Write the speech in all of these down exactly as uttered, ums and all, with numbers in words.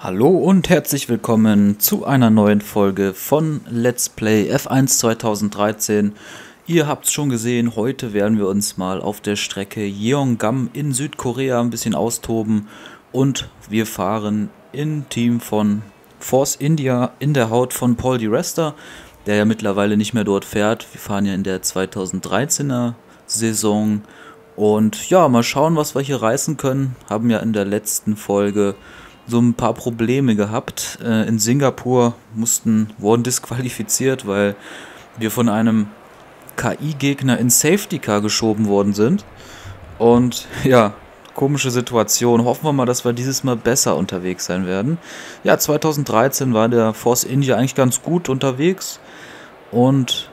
Hallo und herzlich willkommen zu einer neuen Folge von Let's Play F eins zweitausenddreizehn. Ihr habt es schon gesehen, heute werden wir uns mal auf der Strecke Yeongam in Südkorea ein bisschen austoben und wir fahren im Team von Force India in der Haut von Paul di Resta, der ja mittlerweile nicht mehr dort fährt. Wir fahren ja in der zweitausenddreizehner Saison und ja, mal schauen, was wir hier reißen können. Haben ja in der letzten Folge so ein paar Probleme gehabt. Äh, in Singapur mussten, wurden disqualifiziert, weil wir von einem K I-Gegner in Safety Car geschoben worden sind. Und ja, komische Situation. Hoffen wir mal, dass wir dieses Mal besser unterwegs sein werden. Ja, zweitausenddreizehn war der Force India eigentlich ganz gut unterwegs. Und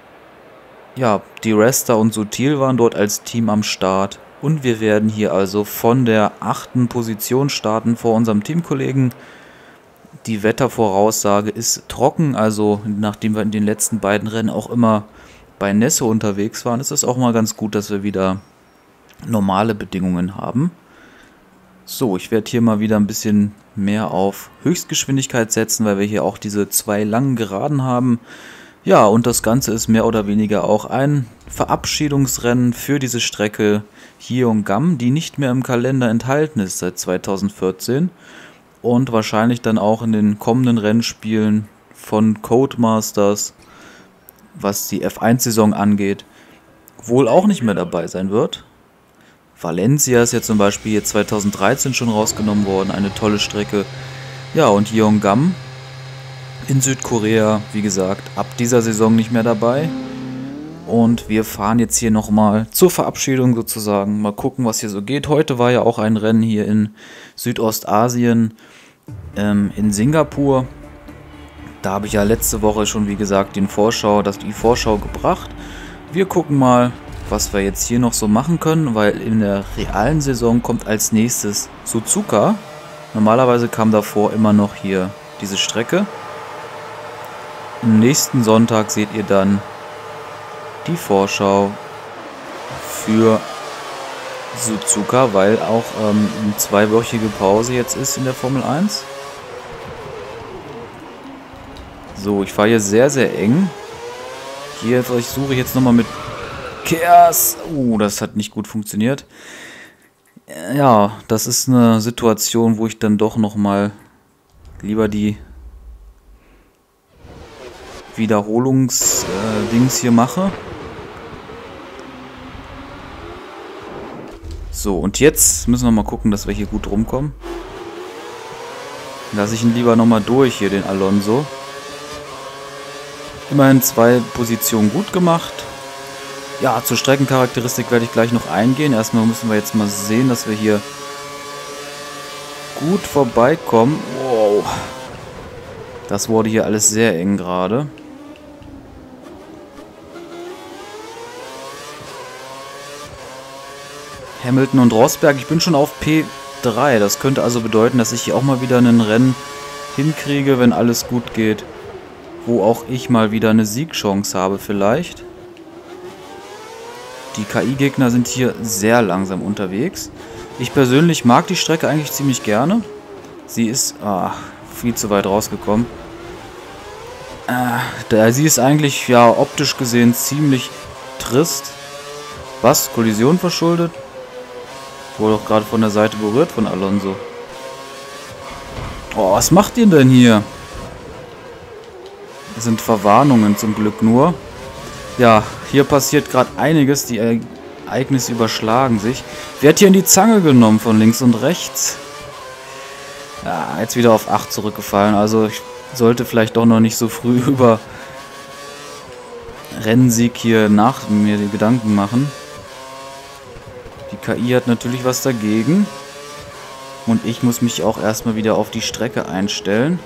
ja, di Resta und Sutil waren dort als Team am Start. Und wir werden hier also von der achten Position starten vor unserem Teamkollegen. Die Wettervoraussage ist trocken, also nachdem wir in den letzten beiden Rennen auch immer bei Nässe unterwegs waren, ist es auch mal ganz gut, dass wir wieder normale Bedingungen haben. So, ich werde hier mal wieder ein bisschen mehr auf Höchstgeschwindigkeit setzen, weil wir hier auch diese zwei langen Geraden haben. Ja, und das Ganze ist mehr oder weniger auch ein Verabschiedungsrennen für diese Strecke Yeongam, die nicht mehr im Kalender enthalten ist seit zweitausendvierzehn und wahrscheinlich dann auch in den kommenden Rennspielen von Codemasters, was die F eins Saison angeht, wohl auch nicht mehr dabei sein wird. Valencia ist ja zum Beispiel hier zweitausenddreizehn schon rausgenommen worden, eine tolle Strecke. Ja, und Yeongam in Südkorea, wie gesagt, ab dieser Saison nicht mehr dabei. Und wir fahren jetzt hier nochmal zur Verabschiedung sozusagen. Mal gucken, was hier so geht. Heute war ja auch ein Rennen hier in Südostasien, ähm, in Singapur. Da habe ich ja letzte Woche schon, wie gesagt, den Vorschau, das, die Vorschau gebracht. Wir gucken mal, was wir jetzt hier noch so machen können, weil in der realen Saison kommt als nächstes Suzuka. Normalerweise kam davor immer noch hier diese Strecke. Am nächsten Sonntag seht ihr dann die Vorschau für Suzuka, weil auch ähm, eine zweiwöchige Pause jetzt ist in der Formel eins. So, ich fahre hier sehr, sehr eng. Hier ich suche ich jetzt nochmal mit Chaos. Uh, das hat nicht gut funktioniert. Ja, das ist eine Situation, wo ich dann doch nochmal lieber die Wiederholungs-Dings äh, hier mache. So, und jetzt müssen wir mal gucken, dass wir hier gut rumkommen. Lasse ich ihn lieber nochmal durch hier, den Alonso. Immerhin zwei Positionen gut gemacht. Ja, zur Streckencharakteristik werde ich gleich noch eingehen. Erstmal müssen wir jetzt mal sehen, dass wir hier gut vorbeikommen. Wow. Das wurde hier alles sehr eng gerade. Hamilton und Rosberg, ich bin schon auf P drei. Das könnte also bedeuten, dass ich hier auch mal wieder ein Rennen hinkriege, wenn alles gut geht. Wo auch ich mal wieder eine Siegchance habe vielleicht. Die K I-Gegner sind hier sehr langsam unterwegs. Ich persönlich mag die Strecke eigentlich ziemlich gerne. Sie ist ach, viel zu weit rausgekommen. Äh, sie ist eigentlich, ja, optisch gesehen ziemlich trist. Was? Kollision verschuldet? Wurde doch gerade von der Seite berührt von Alonso. Oh, was macht ihr denn hier? Das sind Verwarnungen zum Glück nur. Ja, hier passiert gerade einiges. Die Ereignisse überschlagen sich. Wird hier in die Zange genommen von links und rechts. Ja, jetzt wieder auf acht zurückgefallen. Also ich sollte vielleicht doch noch nicht so früh über Rennsieg hier nach mir die Gedanken machen. Die K I hat natürlich was dagegen. Und ich muss mich auch erstmal wieder auf die Strecke einstellen.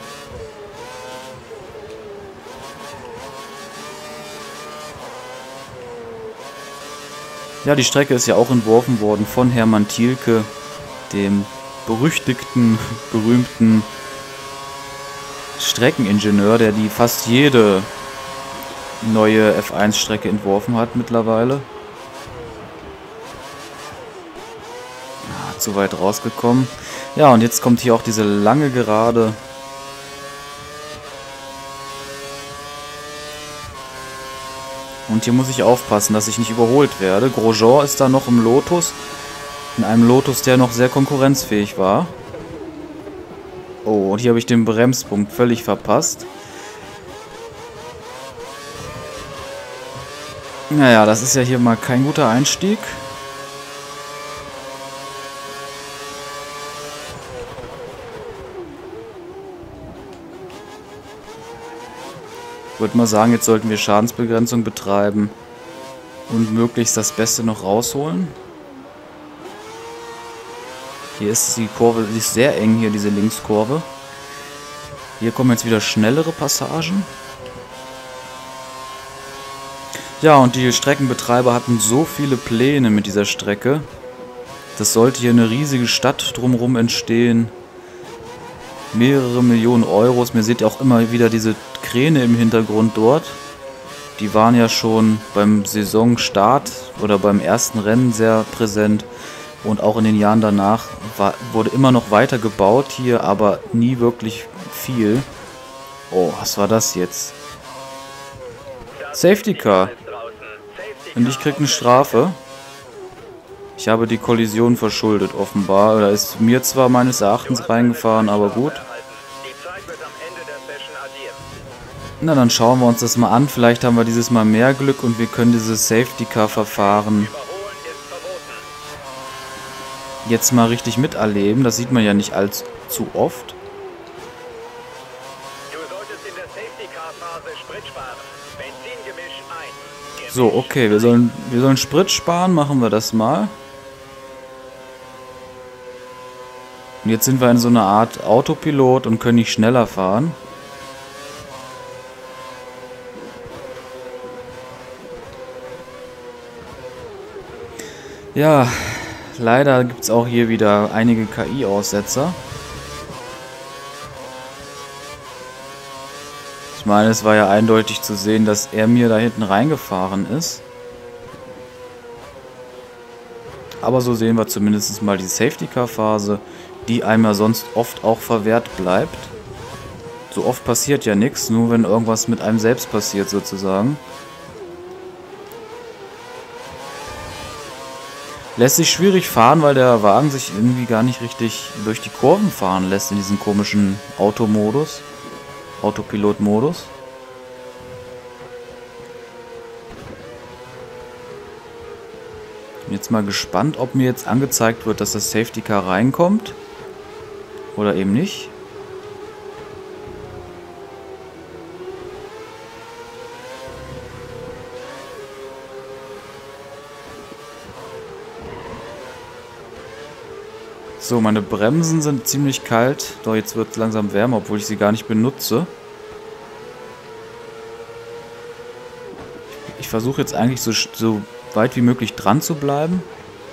Ja, die Strecke ist ja auch entworfen worden von Hermann Thielke, dem berüchtigten, berühmten Streckeningenieur, der die fast jede neue F eins Strecke entworfen hat mittlerweile. Ja, zu weit rausgekommen. Ja, und jetzt kommt hier auch diese lange Gerade. Und hier muss ich aufpassen, dass ich nicht überholt werde. Grosjean ist da noch im Lotus. In einem Lotus, der noch sehr konkurrenzfähig war. Oh, und hier habe ich den Bremspunkt völlig verpasst. Naja, das ist ja hier mal kein guter Einstieg. Ich würde mal sagen, jetzt sollten wir Schadensbegrenzung betreiben und möglichst das Beste noch rausholen. Hier ist die Kurve, die ist sehr eng hier, diese Linkskurve. Hier kommen jetzt wieder schnellere Passagen. Ja, und die Streckenbetreiber hatten so viele Pläne mit dieser Strecke. Das sollte hier eine riesige Stadt drumherum entstehen. Mehrere Millionen Euros. Mir seht ihr auch immer wieder diese Kräne im Hintergrund dort. Die waren ja schon beim Saisonstart oder beim ersten Rennen sehr präsent. Und auch in den Jahren danach war, wurde immer noch weiter gebaut hier, aber nie wirklich viel. Oh, was war das jetzt? Safety Car. Und ich krieg eine Strafe. Ich habe die Kollision verschuldet, offenbar. Da ist mir zwar meines Erachtens reingefahren, aber gut. Na, dann schauen wir uns das mal an. Vielleicht haben wir dieses Mal mehr Glück und wir können dieses Safety Car Verfahren jetzt mal richtig miterleben. Das sieht man ja nicht allzu oft. So, okay, wir sollen, wir sollen Sprit sparen, machen wir das mal. Und jetzt sind wir in so einer Art Autopilot und können nicht schneller fahren. Ja, leider gibt es auch hier wieder einige K I-Aussetzer. Ich meine, es war ja eindeutig zu sehen, dass er mir da hinten reingefahren ist. Aber so sehen wir zumindest mal die Safety-Car-Phase, die einem ja sonst oft auch verwehrt bleibt. So oft passiert ja nichts, nur wenn irgendwas mit einem selbst passiert sozusagen. Lässt sich schwierig fahren, weil der Wagen sich irgendwie gar nicht richtig durch die Kurven fahren lässt in diesem komischen Automodus. Autopilot-Modus. Bin jetzt mal gespannt, ob mir jetzt angezeigt wird, dass das Safety Car reinkommt. Oder eben nicht. So, meine Bremsen sind ziemlich kalt. Doch, jetzt wird es langsam wärmer, obwohl ich sie gar nicht benutze. Ich versuche jetzt eigentlich so, so weit wie möglich dran zu bleiben.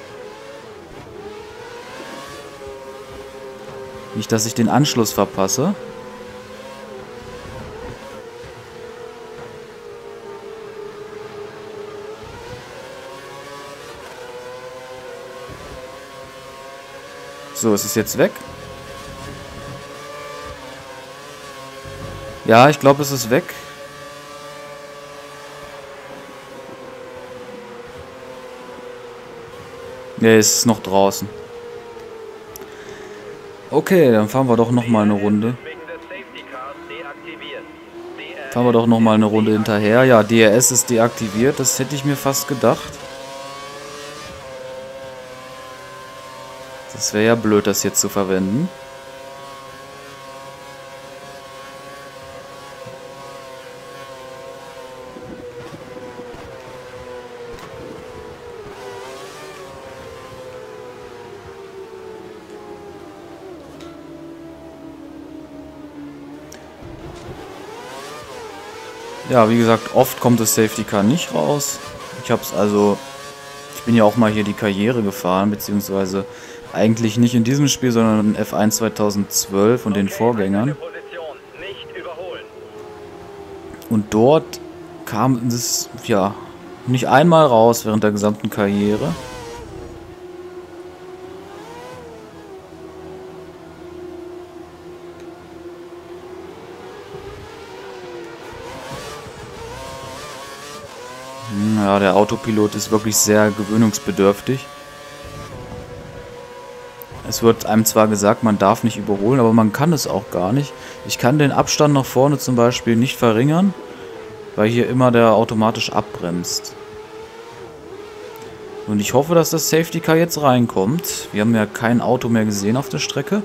Nicht, dass ich den Anschluss verpasse. So, es ist jetzt weg. Ja, ich glaube, es ist weg. Ne, es ist noch draußen. Okay, dann fahren wir doch noch mal eine Runde. Fahren wir doch noch mal eine Runde hinterher. Ja, D R S ist deaktiviert. Das hätte ich mir fast gedacht. Das wäre ja blöd, das jetzt zu verwenden. Ja, wie gesagt, oft kommt das Safety Car nicht raus. Ich habe es also... Ich bin ja auch mal hier die Karriere gefahren, beziehungsweise eigentlich nicht in diesem Spiel, sondern in F eins zweitausendzwölf und den Vorgängern. Und dort kam es, ja, nicht einmal raus während der gesamten Karriere. Ja, der Autopilot ist wirklich sehr gewöhnungsbedürftig. Es wird einem zwar gesagt, man darf nicht überholen, aber man kann es auch gar nicht. Ich kann den Abstand nach vorne zum Beispiel nicht verringern, weil hier immer der automatisch abbremst. Und ich hoffe, dass das Safety Car jetzt reinkommt. Wir haben ja kein Auto mehr gesehen auf der Strecke.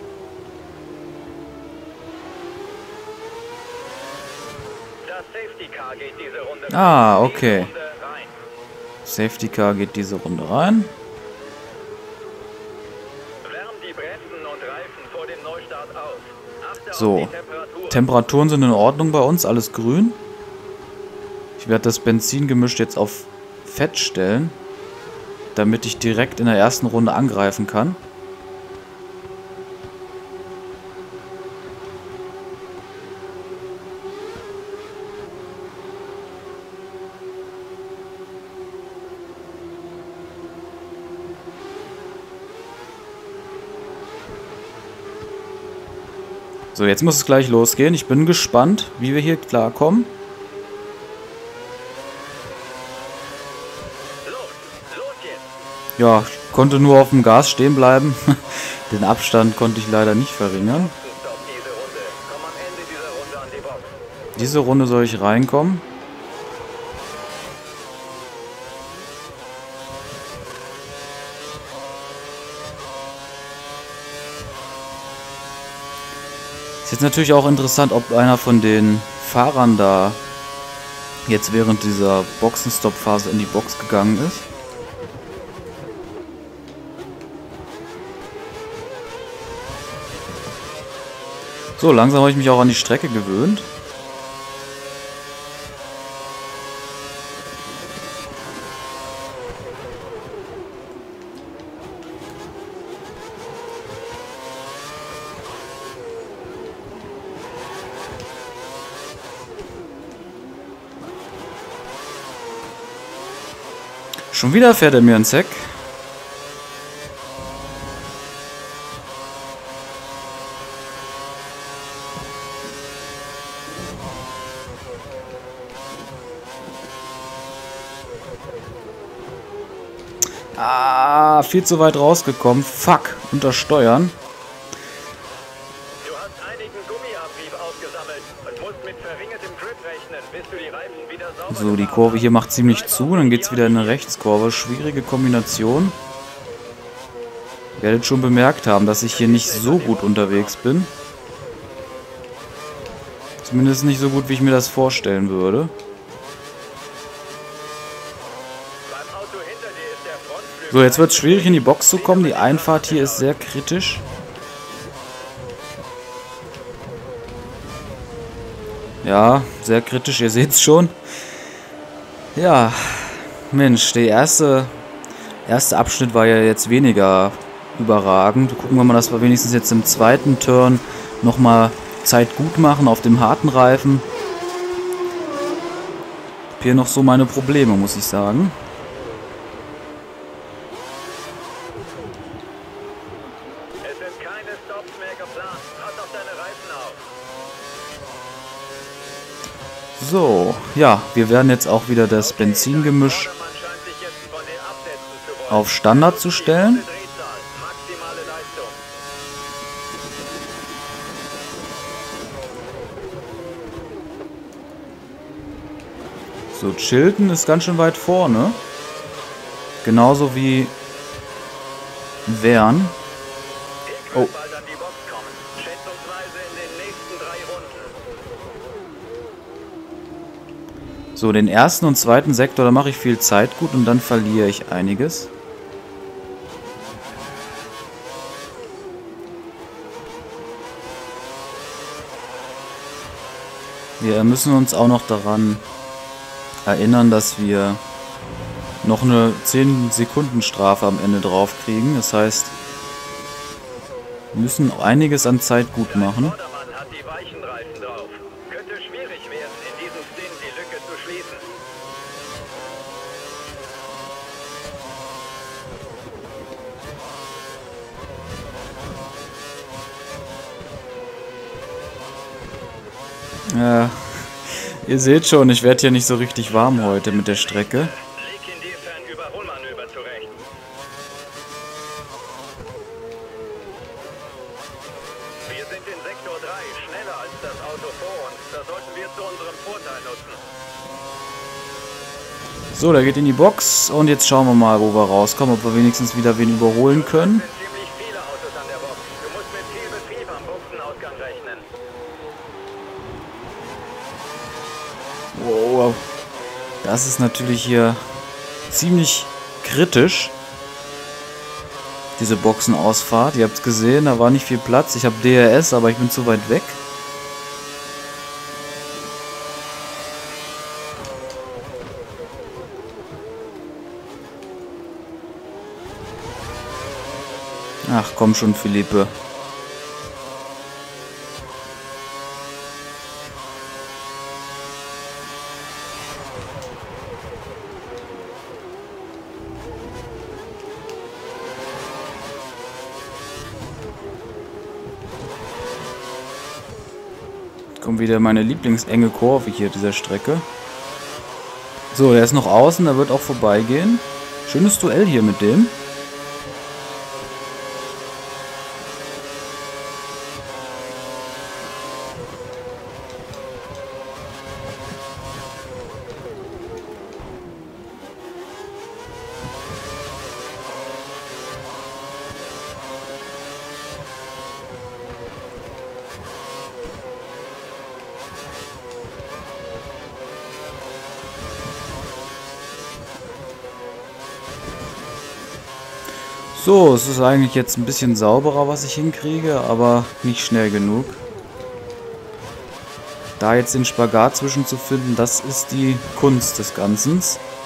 Das Safety Car geht diese Runde Ah, okay. Runde rein. Safety Car geht diese Runde rein. Wärm die Bremsen und Reifen vor dem Neustart aus. Achte So. auf die Temperatur. Temperaturen sind in Ordnung bei uns, alles grün. Ich werde das Benzingemisch jetzt auf Fett stellen, damit ich direkt in der ersten Runde angreifen kann. So, jetzt muss es gleich losgehen. Ich bin gespannt, wie wir hier klarkommen. Los, los jetzt. Ja, ich konnte nur auf dem Gas stehen bleiben. Den Abstand konnte ich leider nicht verringern. Stopp diese Runde. Komm am Ende dieser Runde an die Box. Diese Runde soll ich reinkommen. Ist jetzt natürlich auch interessant, ob einer von den Fahrern da jetzt während dieser Boxenstopp-Phase in die Box gegangen ist. So, langsam habe ich mich auch an die Strecke gewöhnt. Schon wieder fährt er mir ins Heck. Ah, viel zu weit rausgekommen. Fuck, untersteuern. Du hast einigen Gummiabrieb ausgesammelt und musst mit verringertem Grip rechnen, bis du die Reifen wieder sauber So, die gemacht Kurve hast. hier macht ziemlich zu. Dann geht es wieder in eine Rechtskurve. Schwierige Kombination. Ihr werdet schon bemerkt haben, dass ich hier nicht so gut unterwegs bin. Zumindest nicht so gut, wie ich mir das vorstellen würde. Beim Auto hinter dir ist der Frontflügel. So, jetzt wird es schwierig, in die Box zu kommen. Die Einfahrt hier ist sehr kritisch. Ja, sehr kritisch, ihr seht es schon. Ja, Mensch, der erste, erste Abschnitt war ja jetzt weniger überragend. Gucken wir mal, dass wir wenigstens jetzt im zweiten Turn nochmal Zeit gut machen auf dem harten Reifen. Ich habe hier noch so meine Probleme, muss ich sagen. Es sind keine Stops mehr geplant. Pass auf deine Reifen auf. So, ja, wir werden jetzt auch wieder das Benzingemisch Vordermann scheint sich jetzt von dir absetzen zu wollen. auf Standard zu stellen. Drehzahl, maximale Leistung. So, Chilton ist ganz schön weit vorne. Genauso wie Wern. Ich Oh. will bald an die Box kommen. Schätzungsweise in den nächsten drei Runden. So, den ersten und zweiten Sektor, da mache ich viel Zeit gut und dann verliere ich einiges. Wir müssen uns auch noch daran erinnern, dass wir noch eine zehn Sekunden Strafe am Ende drauf kriegen. Das heißt, wir müssen einiges an Zeit gut machen. Vordermann hat die weichen Reifen drauf. Könnte schwierig werden, in diesem Stint die Lücke zu schließen. Ja, Ihr seht schon, ich werde hier nicht so richtig warm heute mit der Strecke. Leg ihn dir für ein Überholmanöver zurecht. Wir sind in Sektor drei, schneller als das Auto vor uns. Das sollten wir zu unserem Vorteil nutzen. So, der geht in die Box und jetzt schauen wir mal, wo wir rauskommen, ob wir wenigstens wieder wen überholen können. Es sind ziemlich viele Autos an der Box. Du musst mit viel Betrieb am Boxenausgang rechnen. Wow, das ist natürlich hier ziemlich kritisch, diese Boxenausfahrt. Ihr habt es gesehen, da war nicht viel Platz. Ich habe D R S, aber ich bin zu weit weg. Ach komm schon, Philippe. Kommt wieder meine lieblingsenge Kurve hier dieser Strecke. So, der ist noch außen, der wird auch vorbeigehen. Schönes Duell hier mit dem. So, es ist eigentlich jetzt ein bisschen sauberer, was ich hinkriege, aber nicht schnell genug. Da jetzt den Spagat zwischen zu finden, das ist die Kunst des Ganzen.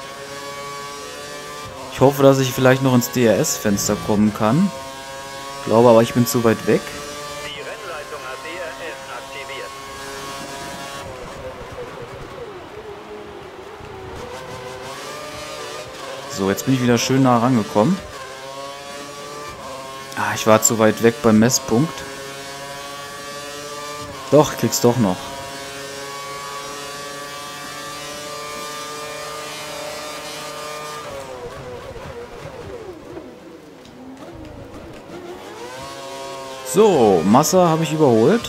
Ich hoffe, dass ich vielleicht noch ins D R S-Fenster kommen kann. Ich glaube aber, ich bin zu weit weg. Die Rennleitung hat D R S aktiviert. So, jetzt bin ich wieder schön nah rangekommen. Ah, ich war zu weit weg beim Messpunkt. Doch, ich krieg's doch noch. So, Massa habe ich überholt.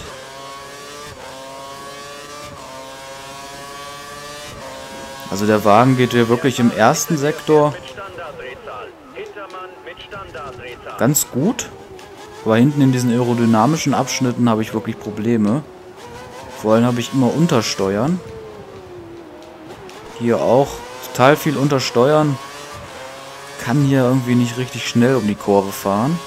Also der Wagen geht hier wirklich im ersten Sektor Mit Standarddrehzahl. Hintermann mit Standarddrehzahl. ganz gut. Aber hinten in diesen aerodynamischen Abschnitten habe ich wirklich Probleme. Vor allem habe ich immer Untersteuern. Hier auch total viel Untersteuern. Kann hier irgendwie nicht richtig schnell um die Kurve fahren.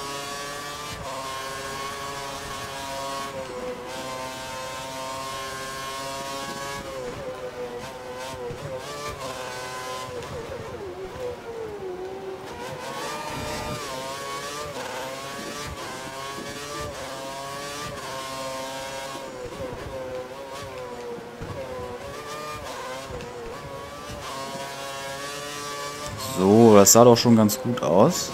So, das sah doch schon ganz gut aus.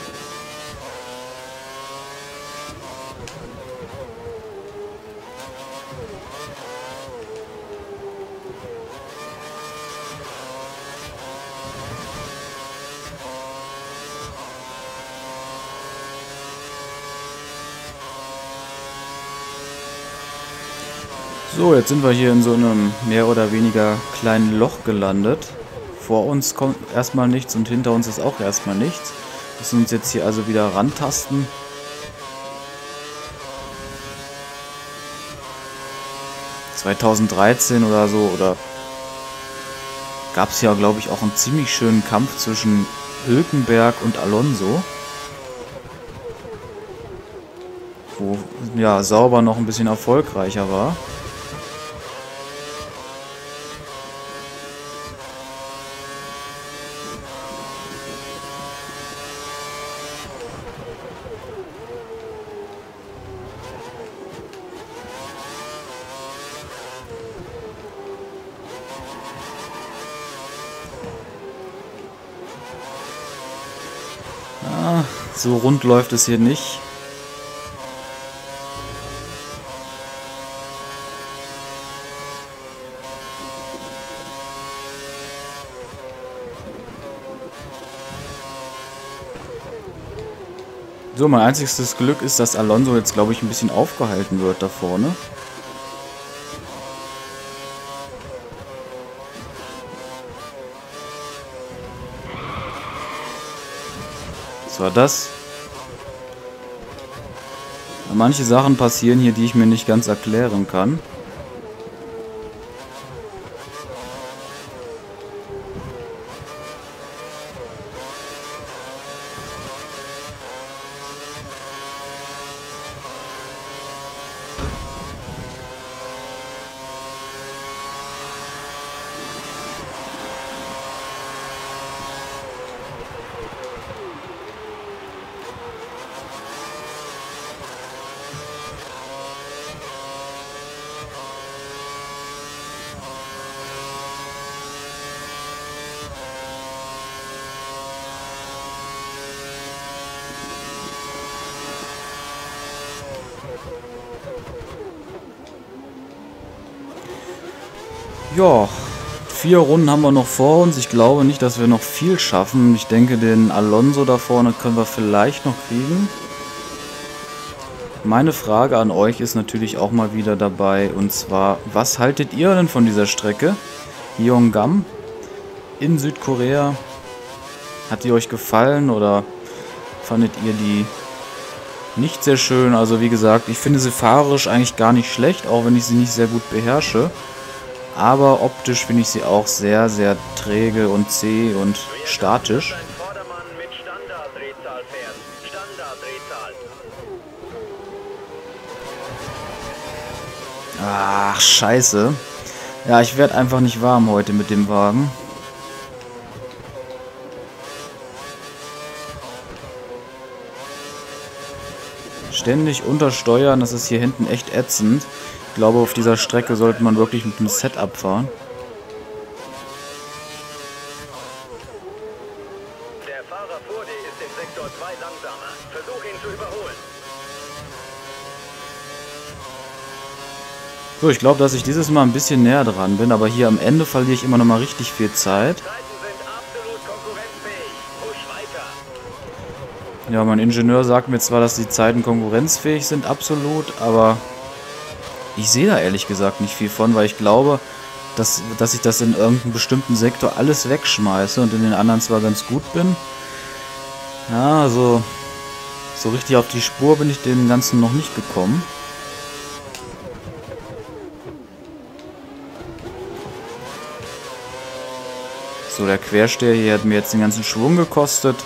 So, jetzt sind wir hier in so einem mehr oder weniger kleinen Loch gelandet. Vor uns kommt erstmal nichts und hinter uns ist auch erstmal nichts. Wir müssen uns jetzt hier also wieder rantasten. zweitausenddreizehn oder so, oder gab es ja, glaube ich, auch einen ziemlich schönen Kampf zwischen Hülkenberg und Alonso. Wo ja Sauber noch ein bisschen erfolgreicher war. Ah, so rund läuft es hier nicht. So, mein einziges Glück ist, dass Alonso jetzt, glaube ich, ein bisschen aufgehalten wird da vorne. Was war das? Manche Sachen passieren hier, die ich mir nicht ganz erklären kann. Ja, vier Runden haben wir noch vor uns. Ich glaube nicht, dass wir noch viel schaffen. Ich denke, den Alonso da vorne können wir vielleicht noch kriegen. Meine Frage an euch ist natürlich auch mal wieder dabei. Und zwar, was haltet ihr denn von dieser Strecke? Yeongam in Südkorea. Hat die euch gefallen oder fandet ihr die nicht sehr schön? Also wie gesagt, ich finde sie fahrerisch eigentlich gar nicht schlecht, auch wenn ich sie nicht sehr gut beherrsche. Aber optisch finde ich sie auch sehr, sehr träge und zäh und statisch. Ach, scheiße. Ja, ich werde einfach nicht warm heute mit dem Wagen. Ständig untersteuern, das ist hier hinten echt ätzend. Ich glaube, auf dieser Strecke sollte man wirklich mit einem Setup fahren. Der Fahrer vor dir ist im Sektor zwei langsamer. Versuch ihn zu überholen. So, ich glaube, dass ich dieses Mal ein bisschen näher dran bin, aber hier am Ende verliere ich immer noch mal richtig viel Zeit. Zeiten sind absolut konkurrenzfähig. Push weiter. Ja, mein Ingenieur sagt mir zwar, dass die Zeiten konkurrenzfähig sind, absolut, aber ich sehe da ehrlich gesagt nicht viel von, weil ich glaube, dass, dass ich das in irgendeinem bestimmten Sektor alles wegschmeiße und in den anderen zwar ganz gut bin. Ja, also so richtig auf die Spur bin ich dem Ganzen noch nicht gekommen. So, der Quersteher hier hat mir jetzt den ganzen Schwung gekostet.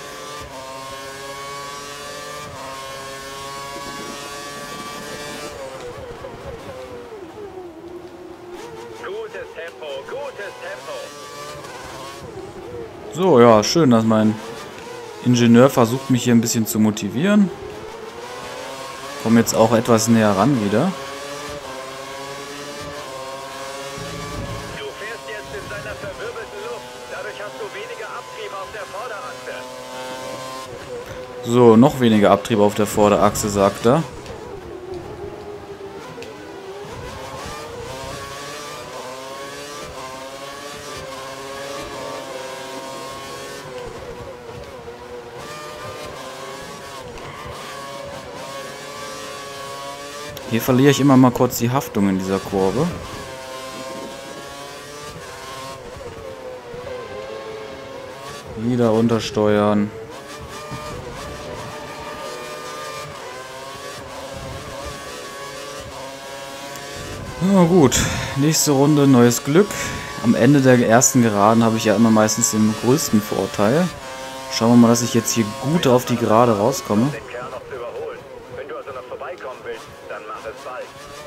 Gutes Tempo, gutes Tempo. So, ja, schön, dass mein Ingenieur versucht, mich hier ein bisschen zu motivieren. Komme jetzt auch etwas näher ran wieder. Du fährst jetzt in seiner verwirbelten Luft. Dadurch hast du weniger Abtrieb auf der Vorderachse. So, noch weniger Abtrieb auf der Vorderachse, sagt er. Hier verliere ich immer mal kurz die Haftung in dieser Kurve. Wieder runtersteuern. Na gut, nächste Runde, neues Glück. Am Ende der ersten Geraden habe ich ja immer meistens den größten Vorteil. Schauen wir mal, dass ich jetzt hier gut auf die Gerade rauskomme. Den Kerl noch zu überholen. Wenn du also noch vorbeikommen willst, dann mach es bald.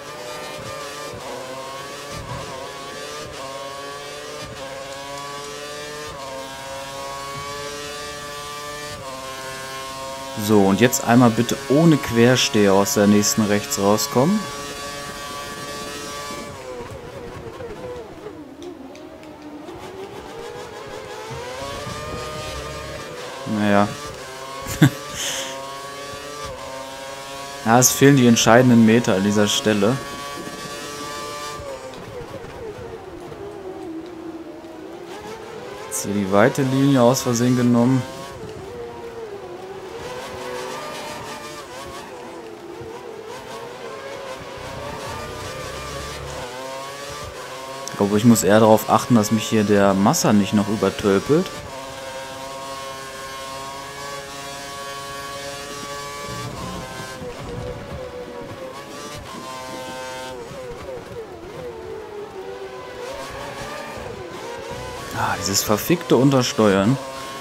So, und jetzt einmal bitte ohne Quersteher aus der nächsten rechts rauskommen. Naja. Ja, es fehlen die entscheidenden Meter an dieser Stelle. Jetzt hier die weite Linie aus Versehen genommen. Aber ich muss eher darauf achten, dass mich hier der Massa nicht noch übertölpelt. Ah, dieses verfickte Untersteuern.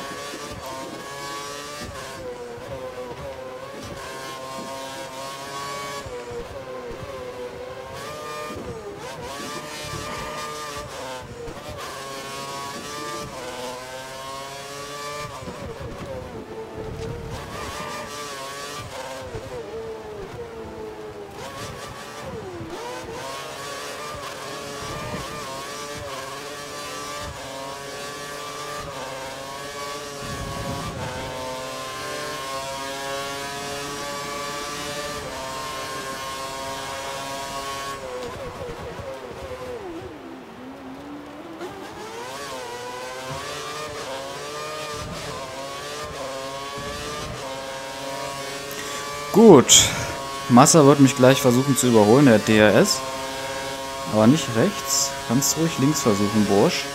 Gut, Massa wird mich gleich versuchen zu überholen, der D R S. Aber nicht rechts, kannst ruhig links versuchen, Bursch.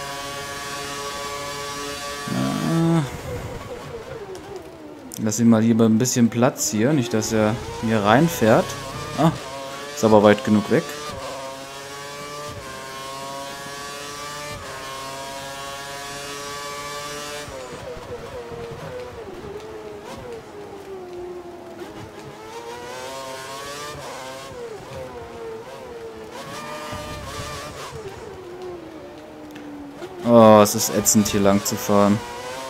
Äh, lass ihn mal lieber ein bisschen Platz hier, nicht dass er hier reinfährt. Ah, ist aber weit genug weg. Oh, es ist ätzend, hier lang zu fahren.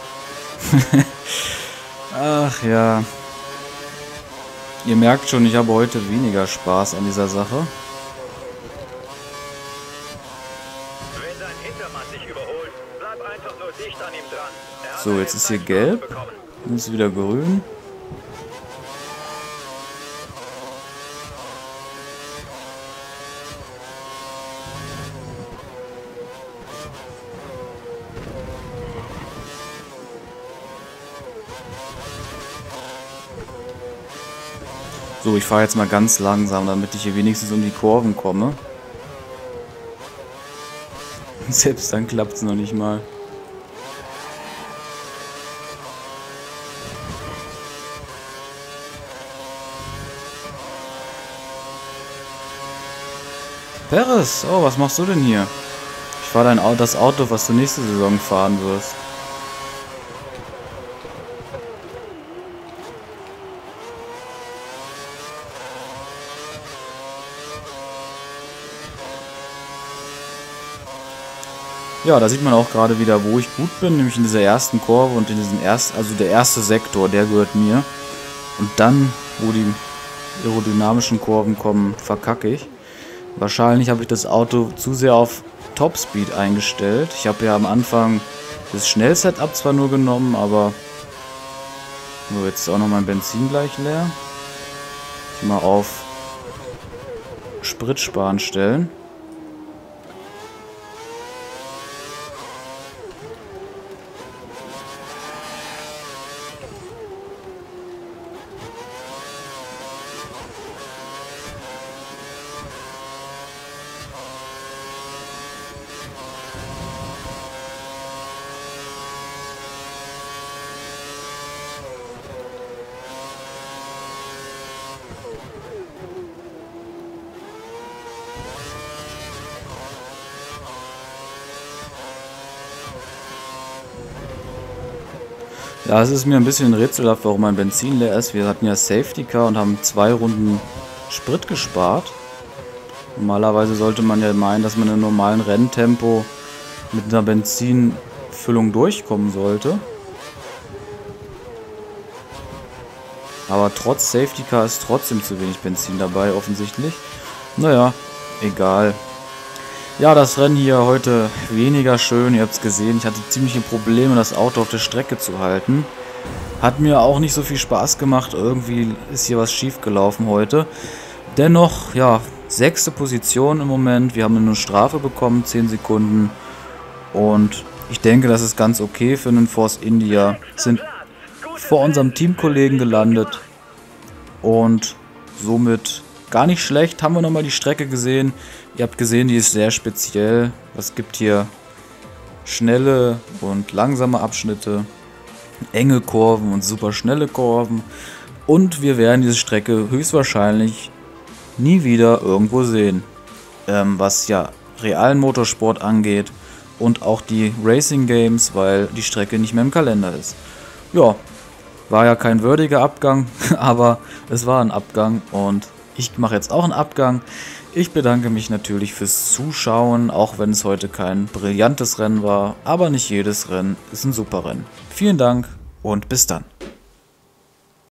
Ach ja. Ihr merkt schon, ich habe heute weniger Spaß an dieser Sache. Wenn dein Hintermann dich überholt, bleib einfach nur dicht an ihm dran. Er hat So, jetzt ist hier gelb. Dann ist wieder grün. So, ich fahre jetzt mal ganz langsam, damit ich hier wenigstens um die Kurven komme. Selbst dann klappt es noch nicht mal. Perez, oh, was machst du denn hier? Ich fahre dein Auto, das Auto, was du nächste Saison fahren wirst. Ja, da sieht man auch gerade wieder, wo ich gut bin, nämlich in dieser ersten Kurve und in diesem ersten, also der erste Sektor, der gehört mir. Und dann, wo die aerodynamischen Kurven kommen, verkacke ich. Wahrscheinlich habe ich das Auto zu sehr auf Topspeed eingestellt. Ich habe ja am Anfang das Schnellsetup zwar nur genommen, aber so, jetzt ist auch noch mein Benzin gleich leer. Ich mal auf Spritsparen stellen. Ja, es ist mir ein bisschen rätselhaft, warum mein Benzin leer ist. Wir hatten ja Safety Car und haben zwei Runden Sprit gespart. Normalerweise sollte man ja meinen, dass man im normalen Renntempo mit einer Benzinfüllung durchkommen sollte. Aber trotz Safety Car ist trotzdem zu wenig Benzin dabei, offensichtlich. Naja, egal. Ja, das Rennen hier heute weniger schön. Ihr habt es gesehen, ich hatte ziemliche Probleme, das Auto auf der Strecke zu halten. Hat mir auch nicht so viel Spaß gemacht. Irgendwie ist hier was schief gelaufen heute. Dennoch, ja, sechste Position im Moment. Wir haben eine Strafe bekommen, zehn Sekunden. Und ich denke, das ist ganz okay für einen Force India. Sind vor unserem Teamkollegen gelandet. Und somit gar nicht schlecht. Haben wir nochmal die Strecke gesehen. Ihr habt gesehen, die ist sehr speziell. Es gibt hier schnelle und langsame Abschnitte, enge Kurven und super schnelle Kurven. Und wir werden diese Strecke höchstwahrscheinlich nie wieder irgendwo sehen. Ähm, was ja realen Motorsport angeht und auch die Racing Games, weil die Strecke nicht mehr im Kalender ist. Ja, war ja kein würdiger Abgang, aber es war ein Abgang und ich mache jetzt auch einen Abgang. Ich bedanke mich natürlich fürs Zuschauen, auch wenn es heute kein brillantes Rennen war, aber nicht jedes Rennen ist ein super Rennen. Vielen Dank und bis dann.